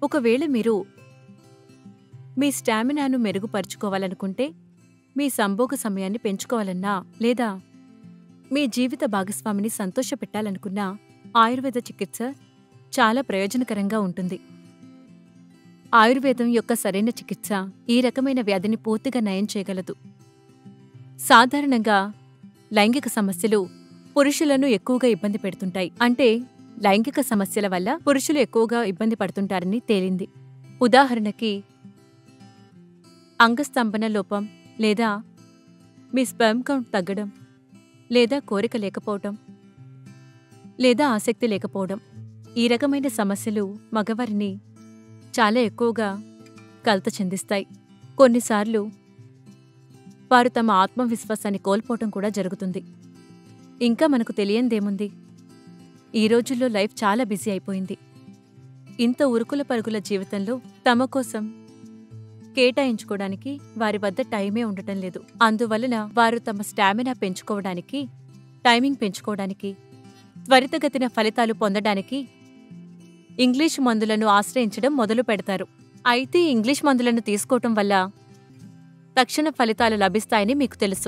ఒకవేళ మీరు మీ స్టామినాను మెరుగుపరుచుకోవాలనుకుంటే, మీ సంభోగ సమయాన్ని పెంచుకోవాలన్నా, లేదా మీ జీవిత భాగస్వామిని సంతోషపెట్టాలనుకున్నా ఆయుర్వేద చికిత్స చాలా ప్రయోజనకరంగా ఉంటుంది. ఆయుర్వేదం యొక్క సరైన చికిత్స ఈ రకమైన వ్యాధిని పూర్తిగా నయం చేయగలదు. సాధారణంగా లైంగిక సమస్యలు పురుషులను ఎక్కువగా ఇబ్బంది పెడుతుంటాయి. అంటే లైంగిక సమస్యల వల్ల పురుషులు ఎక్కువగా ఇబ్బంది పడుతుంటారని తేలింది. ఉదాహరణకి అంగస్తంభన లోపం, లేదా మీ స్పెర్మ్ కౌంట్ తగ్గడం, లేదా కోరిక లేకపోవడం, లేదా ఆసక్తి లేకపోవడం. ఈ రకమైన సమస్యలు మగవారిని చాలా ఎక్కువగా కలత చెందిస్తాయి. కొన్నిసార్లు వారు తమ ఆత్మవిశ్వాసాన్ని కోల్పోవటం కూడా జరుగుతుంది. ఇంకా మనకు తెలియందేముంది, ఈ రోజుల్లో లైఫ్ చాలా బిజీ అయిపోయింది. ఇంత ఉరుకుల పరుగుల జీవితంలో తమ కోసం కేటాయించుకోవడానికి వారి వద్ద టైమే ఉండటం లేదు. అందువలన వారు తమ స్టామినా పెంచుకోవడానికి, టైమింగ్ పెంచుకోవడానికి, త్వరితగతిన ఫలితాలు పొందడానికి ఇంగ్లీష్ మందులను ఆశ్రయించడం మొదలు పెడతారు. అయితే ఇంగ్లీష్ మందులను తీసుకోవటం వల్ల తక్షణ ఫలితాలు లభిస్తాయని మీకు తెలుసు.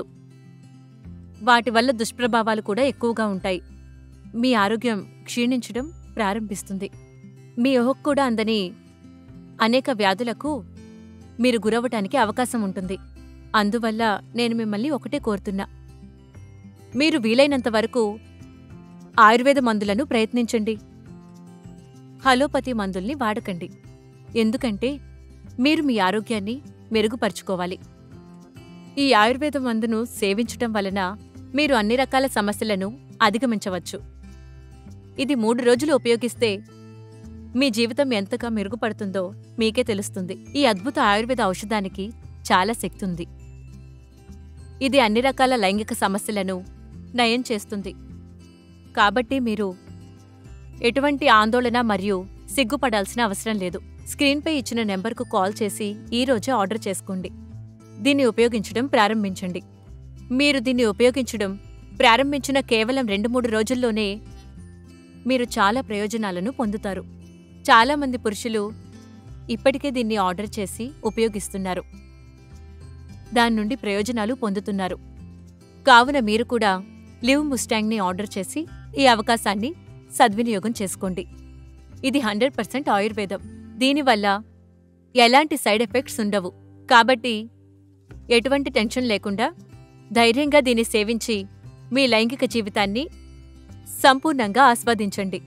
వాటి వల్ల దుష్ప్రభావాలు కూడా ఎక్కువగా ఉంటాయి. మీ ఆరోగ్యం క్షీణించడం ప్రారంభిస్తుంది. మీ ఊహకు కూడా అందని అనేక వ్యాధులకు మీరు గురవ్వటానికి అవకాశం ఉంటుంది. అందువల్ల నేను మిమ్మల్ని ఒకటే కోరుతున్నా, మీరు వీలైనంత వరకు ఆయుర్వేద మందులను ప్రయత్నించండి. అలోపతి మందుల్ని వాడకండి. ఎందుకంటే మీరు మీ ఆరోగ్యాన్ని మెరుగుపరుచుకోవాలి. ఈ ఆయుర్వేద మందును సేవించటం వలన మీరు అన్ని రకాల సమస్యలను అధిగమించవచ్చు. ఇది 3 రోజులు ఉపయోగిస్తే మీ జీవితం ఎంతగా మెరుగుపడుతుందో మీకే తెలుస్తుంది. ఈ అద్భుత ఆయుర్వేద ఔషధానికి చాలా శక్తి ఉంది. ఇది అన్ని రకాల లైంగిక సమస్యలను నయం చేస్తుంది. కాబట్టి మీరు ఎటువంటి ఆందోళన మరియు సిగ్గుపడాల్సిన అవసరం లేదు. స్క్రీన్పై ఇచ్చిన నెంబర్కు కాల్ చేసి ఈ రోజే ఆర్డర్ చేసుకోండి. దీన్ని ఉపయోగించడం ప్రారంభించండి. మీరు దీన్ని ఉపయోగించడం ప్రారంభించిన కేవలం 2-3 రోజుల్లోనే మీరు చాలా ప్రయోజనాలను పొందుతారు. చాలామంది పురుషులు ఇప్పటికే దీన్ని ఆర్డర్ చేసి ఉపయోగిస్తున్నారు. దాని నుండి ప్రయోజనాలు పొందుతున్నారు. కావున మీరు కూడా లివ్ ముస్టాంగ్ని ఆర్డర్ చేసి ఈ అవకాశాన్ని సద్వినియోగం చేసుకోండి. ఇది 100% ఆయుర్వేదం. దీనివల్ల ఎలాంటి సైడ్ ఎఫెక్ట్స్ ఉండవు. కాబట్టి ఎటువంటి టెన్షన్ లేకుండా ధైర్యంగా దీన్ని సేవించి మీ లైంగిక జీవితాన్ని సంపూర్ణంగా ఆస్వాదించండి.